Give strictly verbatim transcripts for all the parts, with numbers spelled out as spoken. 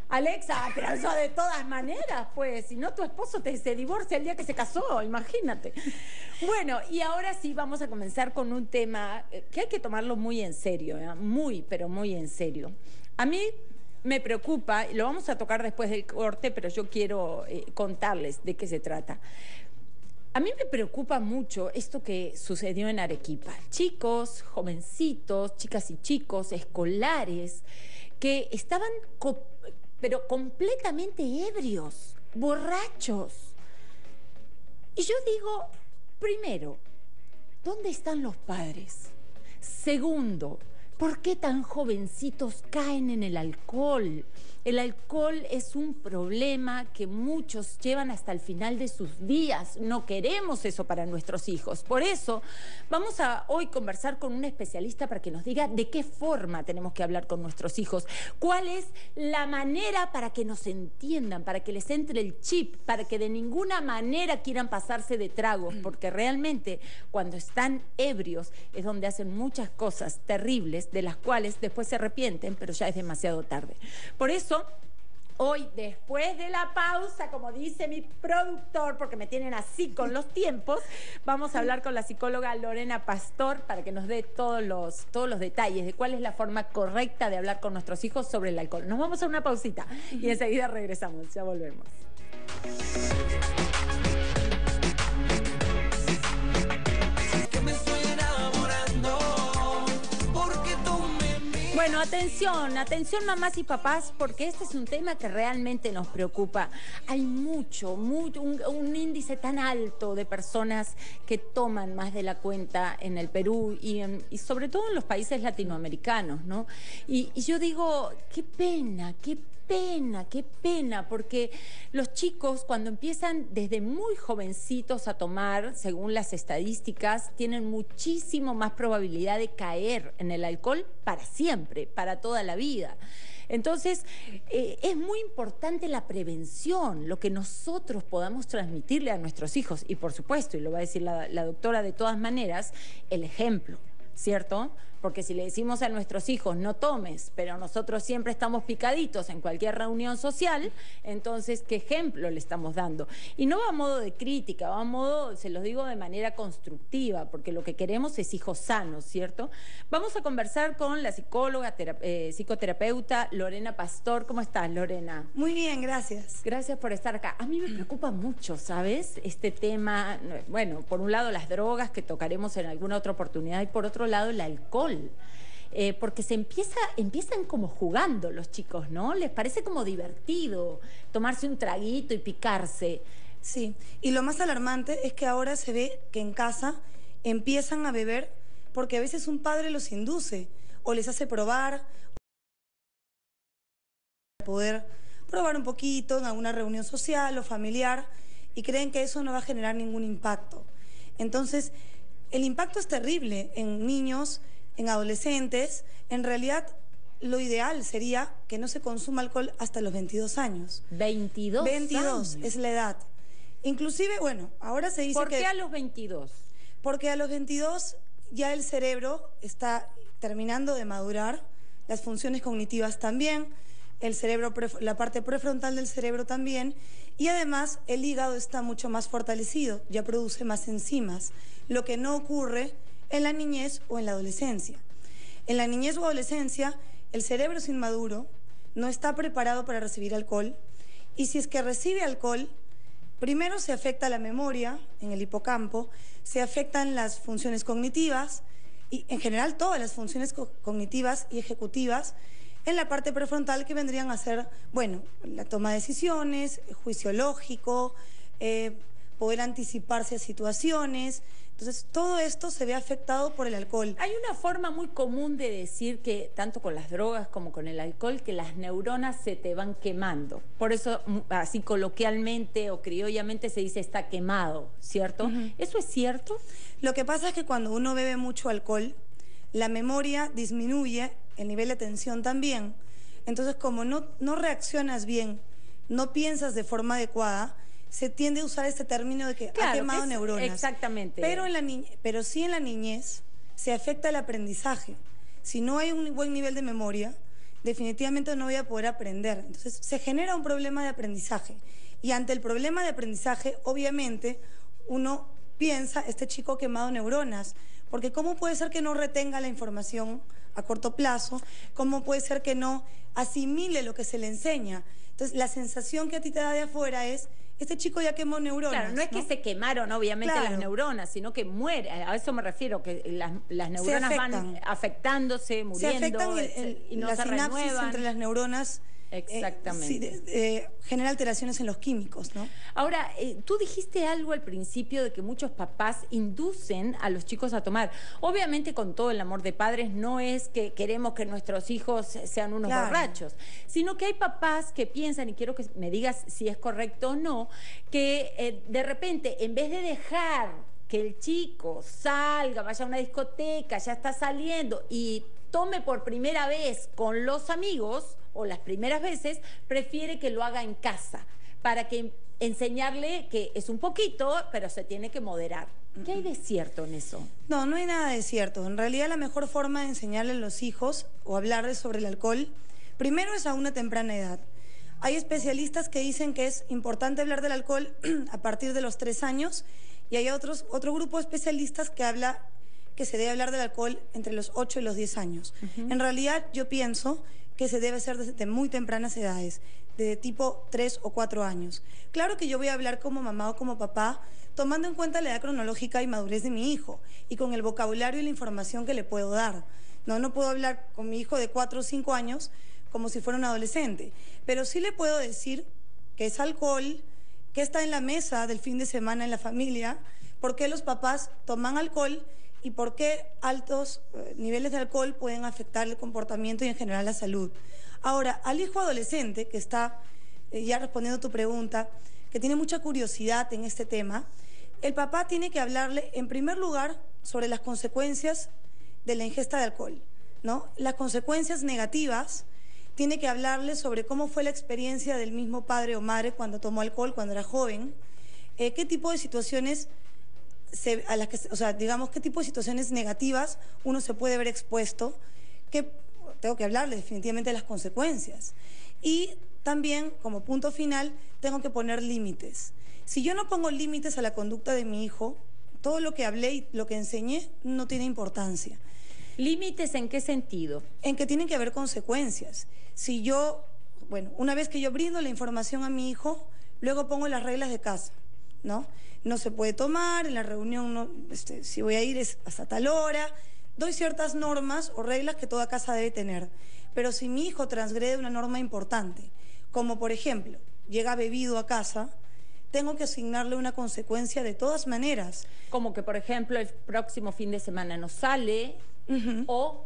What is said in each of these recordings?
Alexa, pero eso de todas maneras, pues, si no tu esposo te se divorcia el día que se casó, imagínate. Bueno, y ahora sí vamos a comenzar con un tema que hay que tomarlo muy en serio, ¿eh? Muy, pero muy en serio. A mí me preocupa, y lo vamos a tocar después del corte, pero yo quiero eh, contarles de qué se trata. A mí me preocupa mucho esto que sucedió en Arequipa. Chicos, jovencitos, chicas y chicos, escolares, que estaban, co pero completamente ebrios, borrachos. Y yo digo, primero, ¿dónde están los padres? Segundo, ¿por qué tan jovencitos caen en el alcohol? El alcohol es un problema que muchos llevan hasta el final de sus días. No queremos eso para nuestros hijos. Por eso vamos a hoy conversar con un especialista para que nos diga de qué forma tenemos que hablar con nuestros hijos. ¿Cuál es la manera para que nos entiendan, para que les entre el chip, para que de ninguna manera quieran pasarse de tragos? Porque realmente cuando están ebrios es donde hacen muchas cosas terribles de las cuales después se arrepienten, pero ya es demasiado tarde. Por eso hoy, después de la pausa, como dice mi productor, porque me tienen así con los tiempos, vamos a hablar con la psicóloga Lorena Pastor para que nos dé todos los, todos los detalles de cuál es la forma correcta de hablar con nuestros hijos sobre el alcohol. Nos vamos a una pausita y enseguida regresamos. Ya volvemos. Bueno, atención, atención mamás y papás, porque este es un tema que realmente nos preocupa. Hay mucho, mucho un, un índice tan alto de personas que toman más de la cuenta en el Perú y, en, y sobre todo en los países latinoamericanos, ¿no? Y, y yo digo, qué pena, qué pena. pena, qué pena, porque los chicos cuando empiezan desde muy jovencitos a tomar, según las estadísticas, tienen muchísimo más probabilidad de caer en el alcohol para siempre, para toda la vida. Entonces, eh, es muy importante la prevención, lo que nosotros podamos transmitirle a nuestros hijos y, por supuesto, y lo va a decir la, la doctora de todas maneras, el ejemplo, ¿cierto? Porque si le decimos a nuestros hijos no tomes, pero nosotros siempre estamos picaditos en cualquier reunión social, entonces, ¿qué ejemplo le estamos dando? Y no va a modo de crítica, va a modo, se los digo de manera constructiva, porque lo que queremos es hijos sanos, ¿cierto? Vamos a conversar con la psicóloga, eh, psicoterapeuta Lorena Pastor. ¿Cómo estás, Lorena? Muy bien, gracias. Gracias por estar acá. A mí me preocupa mucho, ¿sabes? Este tema, bueno, por un lado las drogas, que tocaremos en alguna otra oportunidad, y por otro lado el alcohol. Eh, porque se empieza, empiezan como jugando los chicos, ¿no? Les parece como divertido tomarse un traguito y picarse. Sí, y lo más alarmante es que ahora se ve que en casa empiezan a beber porque a veces un padre los induce o les hace probar, poder probar un poquito en alguna reunión social o familiar y creen que eso no va a generar ningún impacto. Entonces, el impacto es terrible en niños, en adolescentes. En realidad, lo ideal sería que no se consuma alcohol hasta los veintidós años. ¿veintidós? veintidós años. Es la edad. Inclusive, bueno, ahora se dice que... ¿Por qué que, a los veintidós? Porque a los veintidós ya el cerebro está terminando de madurar, las funciones cognitivas también, el cerebro, la parte prefrontal del cerebro también, y además el hígado está mucho más fortalecido, ya produce más enzimas, lo que no ocurre en la niñez o en la adolescencia. En la niñez o adolescencia, el cerebro es inmaduro, no está preparado para recibir alcohol, y si es que recibe alcohol, primero se afecta la memoria en el hipocampo, se afectan las funciones cognitivas, y en general todas las funciones co cognitivas y ejecutivas, en la parte prefrontal, que vendrían a ser, bueno, la toma de decisiones, juicio lógico, eh, poder anticiparse a situaciones. Entonces, todo esto se ve afectado por el alcohol. Hay una forma muy común de decir que, tanto con las drogas como con el alcohol, que las neuronas se te van quemando. Por eso, así coloquialmente o criollamente se dice está quemado, ¿cierto? Uh-huh. ¿Eso es cierto? Lo que pasa es que cuando uno bebe mucho alcohol, la memoria disminuye, el nivel de atención también. Entonces, como no, no reaccionas bien, no piensas de forma adecuada, se tiende a usar este término de que claro, ha quemado que es, neuronas. Exactamente. Pero, en la niñez, pero sí en la niñez se afecta el aprendizaje. Si no hay un buen nivel de memoria, definitivamente no voy a poder aprender. Entonces se genera un problema de aprendizaje. Y ante el problema de aprendizaje, obviamente, uno piensa, este chico ha quemado neuronas, porque ¿cómo puede ser que no retenga la información a corto plazo? ¿Cómo puede ser que no asimile lo que se le enseña? Entonces, la sensación que a ti te da de afuera es, este chico ya quemó neuronas. Claro, no es ¿no? que se quemaron obviamente Claro. las neuronas, sino que muere. A eso me refiero, que las, las neuronas van afectándose, muriendo, se afectan el, el, y no la se sinapsis renuevan. entre las neuronas. Exactamente. Eh, sí, de, de, genera alteraciones en los químicos, ¿no? Ahora, eh, tú dijiste algo al principio de que muchos papás inducen a los chicos a tomar. Obviamente, con todo el amor de padres, no es que queremos que nuestros hijos sean unos Claro. borrachos, sino que hay papás que piensan, y quiero que me digas si es correcto o no, que eh, de repente, en vez de dejar que el chico salga, vaya a una discoteca, ya está saliendo y tome por primera vez con los amigos, o las primeras veces, prefiere que lo haga en casa, para que enseñarle que es un poquito, pero se tiene que moderar. ¿Qué hay de cierto en eso? No, no hay nada de cierto. En realidad la mejor forma de enseñarle a los hijos o hablarles sobre el alcohol, primero es a una temprana edad. Hay especialistas que dicen que es importante hablar del alcohol a partir de los tres años y hay otros, otro grupo de especialistas que habla que se debe hablar del alcohol entre los ocho y los diez años. Uh-huh. En realidad yo pienso que se debe hacer desde muy tempranas edades, de tipo tres o cuatro años. Claro que yo voy a hablar como mamá o como papá, tomando en cuenta la edad cronológica y madurez de mi hijo, y con el vocabulario y la información que le puedo dar. No, no puedo hablar con mi hijo de cuatro o cinco años como si fuera un adolescente, pero sí le puedo decir que es alcohol, que está en la mesa del fin de semana en la familia, por qué los papás toman alcohol y por qué altos eh, niveles de alcohol pueden afectar el comportamiento y en general la salud. Ahora, al hijo adolescente, que está, eh, ya respondiendo a tu pregunta, que tiene mucha curiosidad en este tema, el papá tiene que hablarle, en primer lugar, sobre las consecuencias de la ingesta de alcohol, ¿no? Las consecuencias negativas, tiene que hablarle sobre cómo fue la experiencia del mismo padre o madre cuando tomó alcohol, cuando era joven, eh, qué tipo de situaciones... Se, a las que, o sea, digamos, qué tipo de situaciones negativas uno se puede ver expuesto, que tengo que hablarle definitivamente de las consecuencias. Y también, como punto final, tengo que poner límites. Si yo no pongo límites a la conducta de mi hijo, todo lo que hablé y lo que enseñé no tiene importancia. ¿Límites en qué sentido? En que tienen que haber consecuencias. Si yo, bueno, una vez que yo brindo la información a mi hijo, luego pongo las reglas de casa, ¿no? No se puede tomar, en la reunión no, este, si voy a ir es hasta tal hora, doy ciertas normas o reglas que toda casa debe tener. Pero si mi hijo transgrede una norma importante, como por ejemplo, llega bebido a casa, tengo que asignarle una consecuencia de todas maneras. Como que, por ejemplo, el próximo fin de semana no sale, uh-huh. o...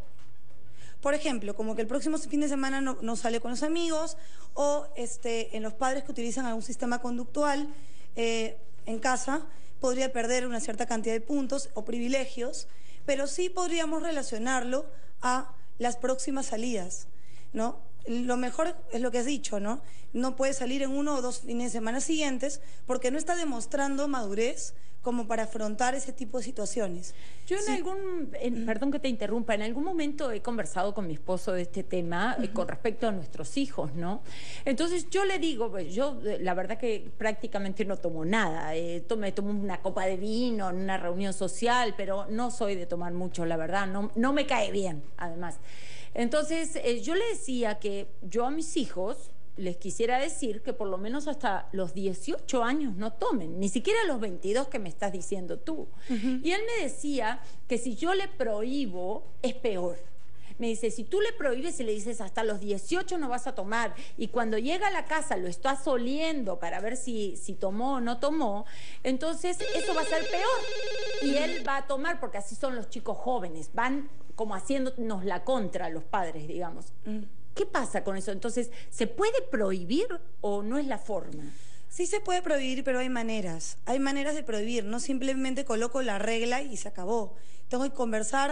Por ejemplo, como que el próximo fin de semana no, no sale con los amigos, o este, en los padres que utilizan algún sistema conductual, eh, en casa podría perder una cierta cantidad de puntos o privilegios, pero sí podríamos relacionarlo a las próximas salidas, ¿no? Lo mejor es lo que has dicho, ¿no? No puede salir en uno o dos fines de semana siguientes porque no está demostrando madurez como para afrontar ese tipo de situaciones. Yo en sí. algún, en, perdón que te interrumpa, en algún momento he conversado con mi esposo de este tema uh-huh. eh, con respecto a nuestros hijos, ¿no? Entonces yo le digo, pues yo la verdad que prácticamente no tomo nada, eh, tomé, tomo una copa de vino en una reunión social, pero no soy de tomar mucho, la verdad, no, no me cae bien, además. Entonces eh, yo le decía que yo a mis hijos les quisiera decir que por lo menos hasta los dieciocho años no tomen, ni siquiera los veintidós que me estás diciendo tú. Uh-huh. Y él me decía que si yo le prohíbo, es peor. Me dice, si tú le prohíbes y le dices hasta los dieciocho no vas a tomar, y cuando llega a la casa lo estás oliendo para ver si, si tomó o no tomó, entonces eso va a ser peor. Y él va a tomar, porque así son los chicos jóvenes, van como haciéndonos la contra los padres, digamos. Uh-huh. ¿Qué pasa con eso? Entonces, ¿se puede prohibir o no es la forma? Sí se puede prohibir, pero hay maneras. Hay maneras de prohibir. No simplemente coloco la regla y se acabó. Tengo que conversar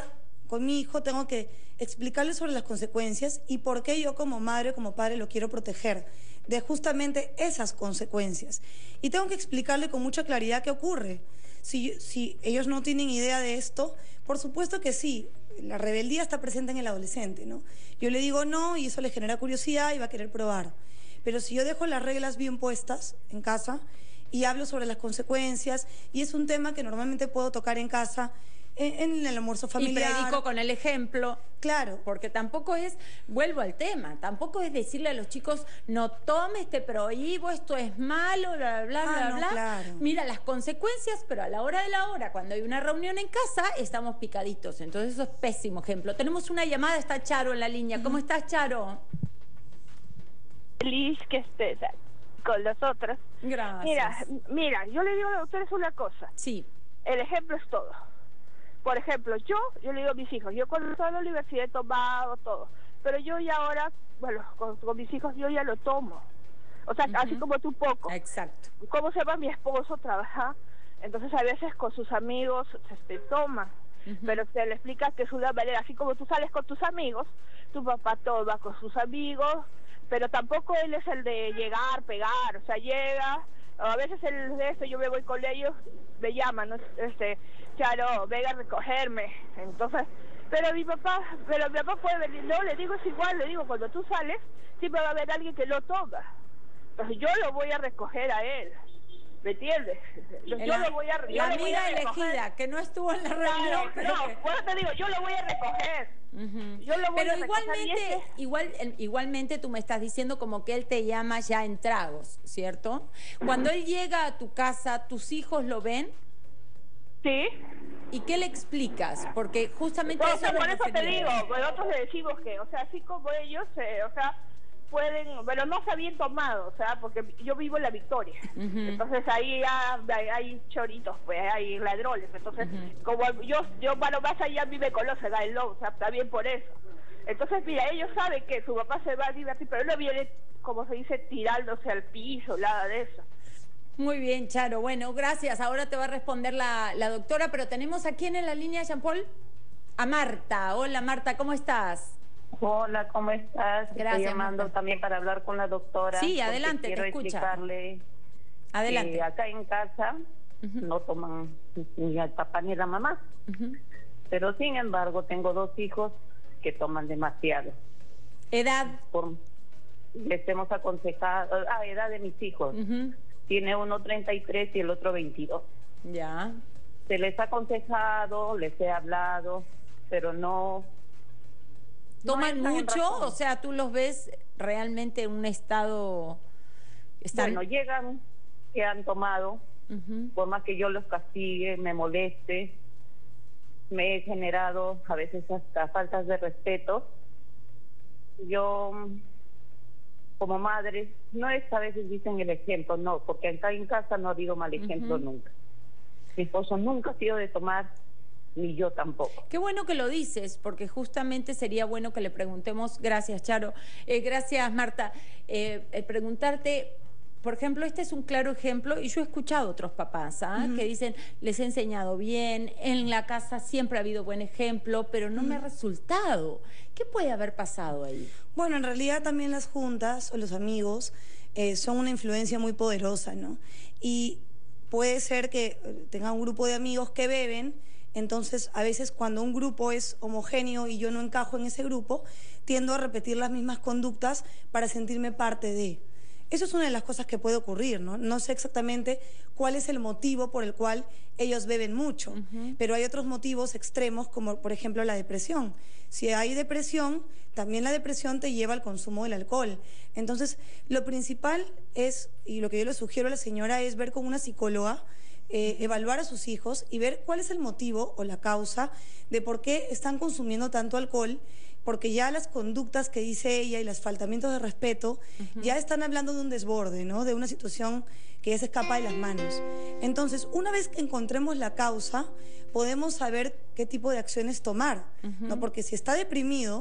con mi hijo, tengo que explicarle sobre las consecuencias y por qué yo como madre, como padre, lo quiero proteger de justamente esas consecuencias. Y tengo que explicarle con mucha claridad qué ocurre. Si, si ellos no tienen idea de esto, por supuesto que sí, la rebeldía está presente en el adolescente, ¿no? Yo le digo no y eso le genera curiosidad y va a querer probar. Pero si yo dejo las reglas bien puestas en casa y hablo sobre las consecuencias, y es un tema que normalmente puedo tocar en casa, en, en el almuerzo familiar. Y predico con el ejemplo. Claro. Porque tampoco es, vuelvo al tema, tampoco es decirle a los chicos, no tomes, te prohíbo, esto es malo, bla, bla, bla, Ah, bla, no, bla. claro. Mira las consecuencias, pero a la hora de la hora, cuando hay una reunión en casa, estamos picaditos. Entonces eso es pésimo ejemplo. Tenemos una llamada, está Charo en la línea. ¿Cómo estás, Charo? Feliz que estés con los otros. Gracias. Mira, mira, yo le digo a los doctores una cosa. Sí. El ejemplo es todo. Por ejemplo, yo, yo le digo a mis hijos, yo cuando estaba en la universidad he tomado todo, pero yo ya ahora, bueno, con, con mis hijos yo ya lo tomo. O sea, uh-huh. así como tú poco. Exacto. ¿Cómo se va mi esposo? Trabaja, entonces a veces con sus amigos se toma. Uh-huh. Pero se le explica que es una manera, así como tú sales con tus amigos, tu papá toma con sus amigos, pero tampoco él es el de llegar, pegar, o sea, llega, a veces el de esto, yo me voy con ellos, me llaman, ¿no? Este, Charo, venga a recogerme, entonces, pero mi papá, pero mi papá puede venir, no, le digo es igual, le digo, cuando tú sales, siempre va a haber alguien que lo toma, entonces yo lo voy a recoger a él. ¿Me entiendes? Yo, la, yo lo voy a yo La lo amiga voy a elegida, que no estuvo en la reunión. No, pero no, que... bueno, te digo, yo lo voy a recoger. Uh-huh. Yo lo voy pero a igualmente, recoger igual, igualmente tú me estás diciendo como que él te llama ya en tragos, ¿cierto? Cuando él llega a tu casa, ¿tus hijos lo ven? Sí. ¿Y qué le explicas? Porque justamente Entonces, eso por es eso te digo, nosotros le decimos que, o sea, así como ellos, eh, o sea, pueden, pero no se habían tomado, o sea, porque yo vivo en La Victoria, uh-huh. entonces ahí ya, hay, hay choritos, pues, hay ladrones, entonces, uh-huh. como yo, yo, bueno, más allá a mí me conocen, a él no, o sea, está bien por eso. Entonces, mira, ellos saben que su papá se va a divertir, pero no viene, como se dice, tirándose al piso, nada de eso. Muy bien, Charo, bueno, gracias, ahora te va a responder la, la doctora, pero tenemos aquí en la línea, Jean-Paul, a Marta. Hola, Marta, ¿cómo estás? Hola, ¿cómo estás? Gracias, Estoy llamando Marta. también para hablar con la doctora. Sí, adelante, quiero te escucha. explicarle Adelante. que acá en casa uh-huh. no toman ni el papá ni la mamá. Uh-huh. Pero sin embargo, tengo dos hijos que toman demasiado. ¿Edad? Por, les hemos aconsejado, ah, edad de mis hijos. Uh-huh. Tiene uno treinta y tres y el otro veintidós. Ya. Se les ha aconsejado, les he hablado, pero no... ¿Toman no mucho? O sea, ¿tú los ves realmente en un estado...? ¿Están... Bueno, llegan que han tomado, uh-huh. por más que yo los castigue, me moleste, me he generado a veces hasta faltas de respeto. Yo, como madre, no es a veces dicen el ejemplo, no, porque acá en casa no ha habido mal ejemplo uh-huh. nunca. Mi esposo nunca ha sido de tomar, ni yo tampoco. Qué bueno que lo dices, porque justamente sería bueno que le preguntemos, gracias Charo, eh, gracias Marta, eh, eh, preguntarte, por ejemplo, este es un claro ejemplo, y yo he escuchado otros papás ¿ah? uh-huh. que dicen, les he enseñado bien, en la casa siempre ha habido buen ejemplo, pero no uh-huh. me ha resultado. ¿Qué puede haber pasado ahí? Bueno, en realidad también las juntas o los amigos eh, son una influencia muy poderosa, ¿no? Y puede ser que tengan un grupo de amigos que beben. Entonces, a veces cuando un grupo es homogéneo y yo no encajo en ese grupo, tiendo a repetir las mismas conductas para sentirme parte de. Eso es una de las cosas que puede ocurrir, ¿no? No sé exactamente cuál es el motivo por el cual ellos beben mucho, uh-huh. pero hay otros motivos extremos, como por ejemplo la depresión. Si hay depresión, también la depresión te lleva al consumo del alcohol. Entonces, lo principal es, y lo que yo le sugiero a la señora, es ver con una psicóloga, Eh, evaluar a sus hijos y ver cuál es el motivo o la causa de por qué están consumiendo tanto alcohol, porque ya las conductas que dice ella y los faltamientos de respeto uh-huh. ya están hablando de un desborde, ¿no? De una situación que ya se escapa de las manos. Entonces, una vez que encontremos la causa, podemos saber qué tipo de acciones tomar, uh-huh. ¿no? Porque si está deprimido,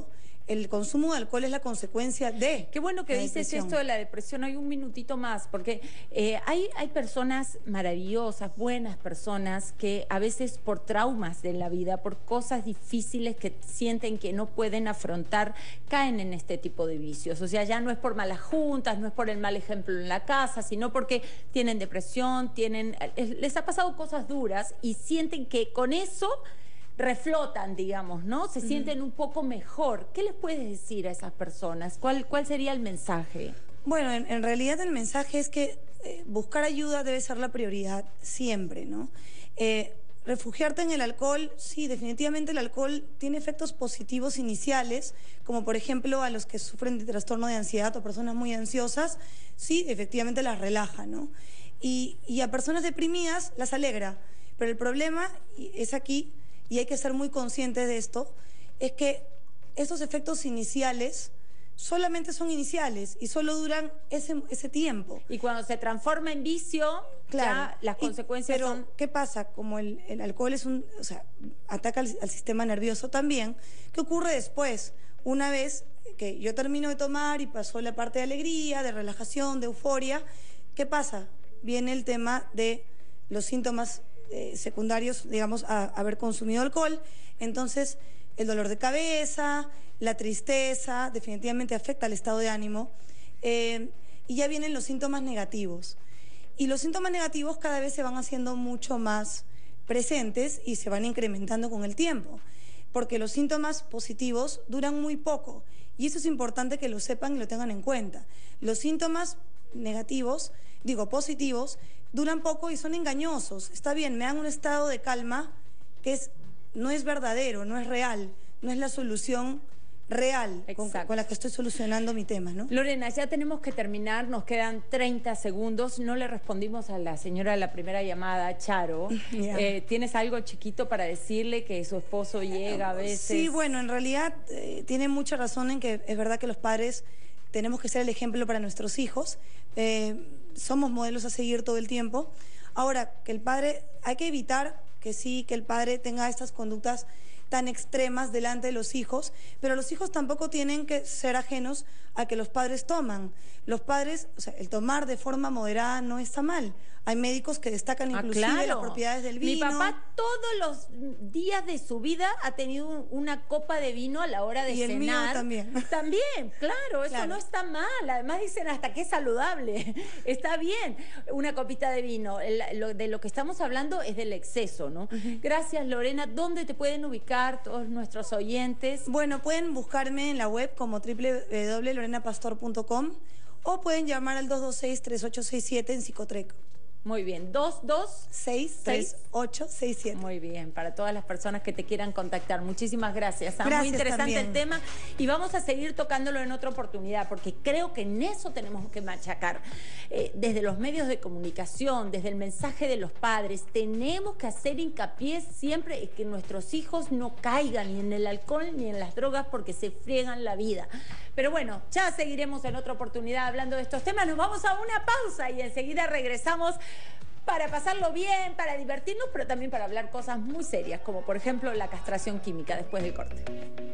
el consumo de alcohol es la consecuencia de... Qué bueno que dices depresión. esto de la depresión. Hay un minutito más, porque eh, hay, hay personas maravillosas, buenas personas, que a veces por traumas de la vida, por cosas difíciles que sienten que no pueden afrontar, caen en este tipo de vicios. O sea, ya no es por malas juntas, no es por el mal ejemplo en la casa, sino porque tienen depresión, tienen, les ha pasado cosas duras y sienten que con eso reflotan, digamos, ¿no? Se uh-huh. sienten un poco mejor. ¿Qué les puedes decir a esas personas? ¿Cuál, cuál sería el mensaje? Bueno, en, en realidad el mensaje es que eh, buscar ayuda debe ser la prioridad siempre, ¿no? Eh, refugiarte en el alcohol, sí, definitivamente el alcohol tiene efectos positivos iniciales, como por ejemplo a los que sufren de trastorno de ansiedad o personas muy ansiosas, sí, efectivamente las relaja, ¿no? Y, y a personas deprimidas las alegra, pero el problema es aquí, y hay que ser muy conscientes de esto, es que estos efectos iniciales solamente son iniciales y solo duran ese, ese tiempo. Y cuando se transforma en vicio, claro, ya las y, consecuencias pero, son... ¿qué pasa? Como el, el alcohol es un, o sea, ataca al, al sistema nervioso también, ¿qué ocurre después? Una vez que yo termino de tomar y pasó la parte de alegría, de relajación, de euforia, ¿qué pasa? Viene el tema de los síntomas Eh, secundarios, digamos, a, a haber consumido alcohol. Entonces, el dolor de cabeza, la tristeza, definitivamente afecta al estado de ánimo. Eh, y ya vienen los síntomas negativos. Y los síntomas negativos cada vez se van haciendo mucho más presentes y se van incrementando con el tiempo. Porque los síntomas positivos duran muy poco. Y eso es importante que lo sepan y lo tengan en cuenta. Los síntomas negativos, digo positivos, duran poco y son engañosos. Está bien, me dan un estado de calma que es, no es verdadero, no es real, no es la solución real con, con la que estoy solucionando mi tema, ¿no? Lorena, ya tenemos que terminar, nos quedan treinta segundos. No le respondimos a la señora de la primera llamada, Charo. Yeah. Eh, ¿Tienes algo chiquito para decirle que su esposo llega a veces? Sí, bueno, en realidad eh, tiene mucha razón en que es verdad que los padres tenemos que ser el ejemplo para nuestros hijos. Eh, somos modelos a seguir todo el tiempo. Ahora, que el padre, hay que evitar que sí, que el padre tenga estas conductas tan extremas delante de los hijos, pero los hijos tampoco tienen que ser ajenos a que los padres toman. Los padres, o sea, el tomar de forma moderada no está mal. Hay médicos que destacan inclusive ah, claro. las propiedades del vino. Mi papá todos los días de su vida ha tenido una copa de vino a la hora de y cenar. El mío también. También, claro, eso claro. no está mal. Además dicen hasta que es saludable. Está bien una copita de vino. El, lo, de lo que estamos hablando es del exceso, ¿no? Uh-huh. Gracias, Lorena. ¿Dónde te pueden ubicar todos nuestros oyentes? Bueno, pueden buscarme en la web como doble u doble u doble u punto lorena pastor punto com o pueden llamar al dos dos seis, tres ocho seis siete en Psicotreco. Muy bien, dos dos seis tres ocho seis siete. Muy bien, para todas las personas que te quieran contactar. Muchísimas gracias. Gracias Muy interesante también. el tema y vamos a seguir tocándolo en otra oportunidad porque creo que en eso tenemos que machacar. Eh, desde los medios de comunicación, desde el mensaje de los padres, tenemos que hacer hincapié siempre en que nuestros hijos no caigan ni en el alcohol ni en las drogas porque se friegan la vida. Pero bueno, ya seguiremos en otra oportunidad hablando de estos temas. Nos vamos a una pausa y enseguida regresamos para pasarlo bien, para divertirnos, pero también para hablar cosas muy serias, como por ejemplo la castración química después del corte.